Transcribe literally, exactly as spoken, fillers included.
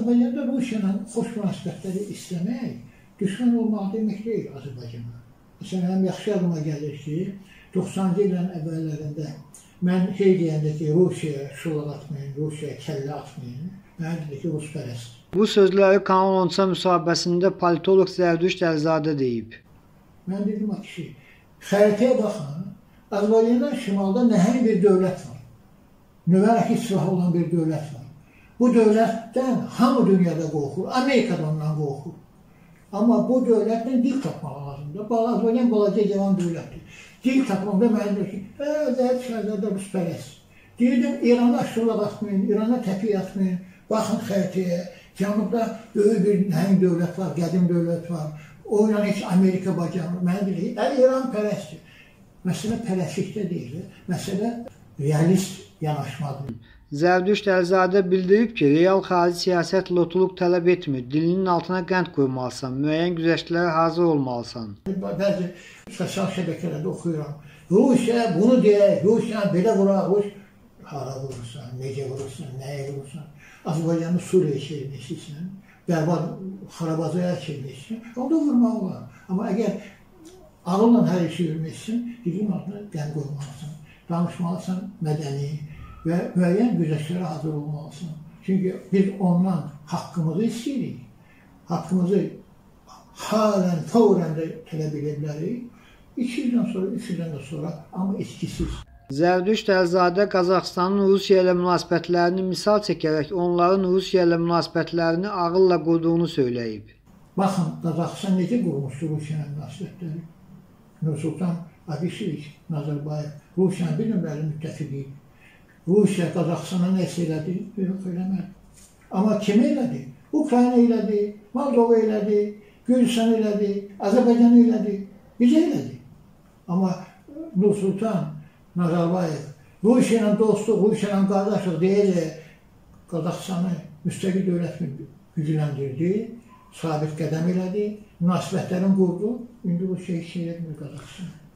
Azərbaycanda Rusiya ilə xoş münasibətləri istəmək düşmən olmaq demək deyil Azərbaycana. Məsələn, yaxşı yadıma gəlir ki, doxsanıncı illərin əvvəllərində mən hey deyəndə ki, Rusiyaya şulaq atmayın, Rusiyaya kəllə atmayın, mən dedi ki, Ruspərəst. Bu sözləri Kanal on müsahibəsində politolog Zərdüşt Əlizadə deyib. Mən dedim ki, xəritəyə baxın, Azərbaycandan şimalda nəhəng bir dövlət var. Nüvə silahı olan bir dövlət var. Bu dövlətdən hamı dünyada qorxur, Amerikada ondan qorxur. Amma bu dövlətdən dil tapmaq lazımdır. Azərbaycan balaca cavan dövlətdir. Dil tapmaqda mənim deyir ki, Zərdüşt Əlizadə Ruspərəst. Deyirdim, İrana şulaq atmayın, İrana təpiy atmayın. Baxın xəritəyə, cənubda böyük bir nəhəng dövlət var, qədim dövlət var. O ilə heç Amerika bacarmır. Mənə deyir ki, İran pərəstdir. Məsələ pərəstlikdə deyil, məsələ realist yanaşmadır. Zərdüşt Əlizadə bildirib ki, real xarici siyasət lotuluq tələb etmir. Dilinin altına qənd qoymalısan, müəyyən güzəştlərə hazır olmalısan. Bəzi sosial şəbəkələrdə oxuyuram. Rusiya bunu deyək, Rusiya belə vuraq, Rusiya hara vurursan, necə vurursan, nəyə vurursan. Azərbaycanı Suriya çevirmişsən, bərbad xarabazaya çevirmişsən, onda vurmaq olar. Amma əgər ağılla hər işi yürümüşsən, dilinin altına qənd qoymalısan. Danışmalısan mədəni və müəyyən güzəştlərə hazır olmalısın. Çünki biz ondan haqqımızı istəyirik. Haqqımızı halən, fəvrən də tələb edə bilərik. İki ildən sonra, üç ildən də sonra, amma etkisiz. Zərdüşt Əlizadə Qazaxıstanın Rusiya ilə münasibətlərini misal çəkərək onların Rusiya ilə münasibətlərini ağılla qurduğunu söyləyib. Baxın, Qazaxıstan necə qurmuşdur Rusiya ilə münasibətləri? Nursultan Abişeviç, Nazarbayev, Rusiyanın bir nömrəli müttəfiqi. Rusiya Qazaxıstana nəsə elədi? Yox, eləmədi. Amma kim elədi? Ukrayna elədi, Moldova elədi, Gürcistan elədi, Azərbaycan elədi, bizə elədi. Amma Nursultan Nazarbayev, Rusiya ilə dostluq, Rusiya ilə qardaşlıq deyəcək, Qazaxıstanı müstəqil dövlət gücləndirdi, sabit qədəm elədi, münasibətlərini qurdu, indi Rusiya heç şey etmir Qazaxıstan.